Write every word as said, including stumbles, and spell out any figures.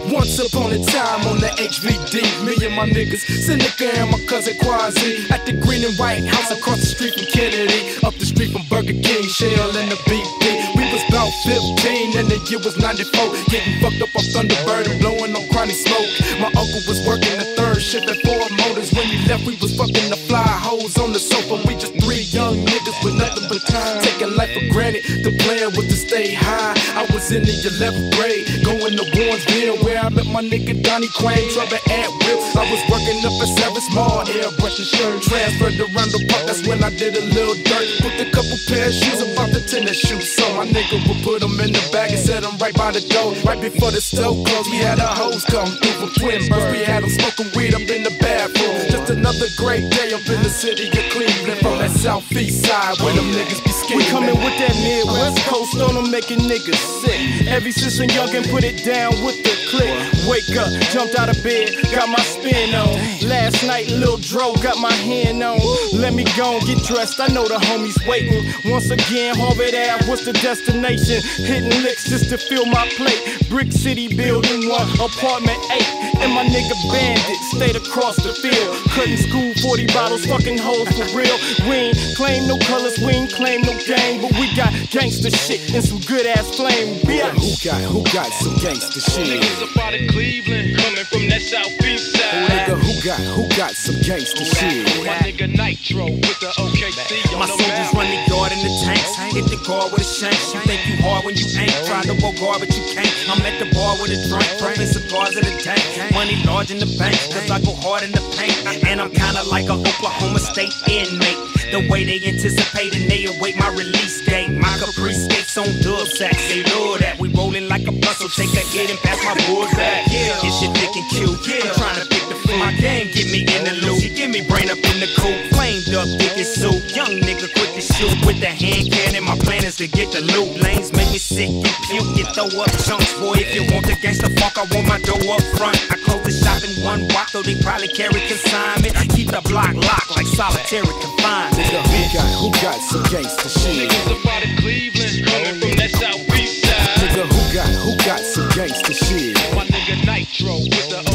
Once upon a time on the H V D, me and my niggas, Seneca and my cousin Quasi, at the Green and White House across the street from Kennedy, up the street from Burger King, Shell and the B P. We was about fifteen and the year was ninety-four, getting fucked up off Thunderbird and blowing on chronic smoke. My uncle was working the third shift at Ford Motors. When we left, we was fucking the fly hoes on the sofa. We just three young niggas with nothing but time, taking life for granted. The plan was to stay high. I was in the eleventh grade, going to Warrensville, where I met my nigga Donnie Quain, Trevor at Will. I was working up at Savage Mall, airbrushing shirt, transferred around the park. That's when I did a little dirt. Put a couple pair of shoes about the tennis shoes, so my nigga would put them in the bag and set them right by the door. Right before the stove closed, we had our hoes come through from Twin Birds. We had them smoking weed up in the bathroom. Just another great day up in the city of Cleveland, from that southeast side where them niggas be skinny. We coming with that Midwest coast on them, making niggas sick. Every since a youngin' put it down with the click. Wake up, jumped out of bed, got my spin on. Last night, Lil Dro got my hand on. Let me go and get dressed, I know the homies waiting. Once again, Harvard Ave, what's the destination? Hitting licks just to fill my plate. Brick City building one, apartment eight. And my nigga Bandit stayed across the field. Cutting school, forty bottles, fucking hoes for real. We ain't claim no colors, we ain't claim no gang, but we got gangsta shit and some good ass flame. Yeah, who got, who got some gangsta shit? Niggas up out of Cleveland, coming from that southeast side. Nigga, who got, who got some gangsta shit? My nigga Nitro with the O K C on My the soldiers map. run the yard in the tanks. Hit the car with a shank. You think you hard when you ain't. Try to go guard, but you can't. I'm at the bar with a drink, pumping cigars in the tank. Money large in the bank, cause I go hard in the paint. And I'm kinda like a Oklahoma State inmate. The way they anticipating, they await my release date. My Caprice skates on dub sacks, they love that. We rolling like a bus, so take a hit and pass my board back. Yeah, this shit thick and cute. Yeah, I'm trying to pick the food. My game get me in the loop. She give me brain up in the coop. Flamed up, thick as soup. Young nigga quick to shoot with the hand cannon. My plan is to get the loot. Lanes make me sick and puke. You throw up chunks, boy. If you want the gangsta fuck, I want my dough up front. I close the shop in one block, though they probably carry consignment. I keep the block locked like solitary confinement. Nigga, who got, who got some gangsta shit? Niggas up out of Cleveland, coming from that southeast side. Nigga, who got, who got some gangsta shit? My nigga Nitro with the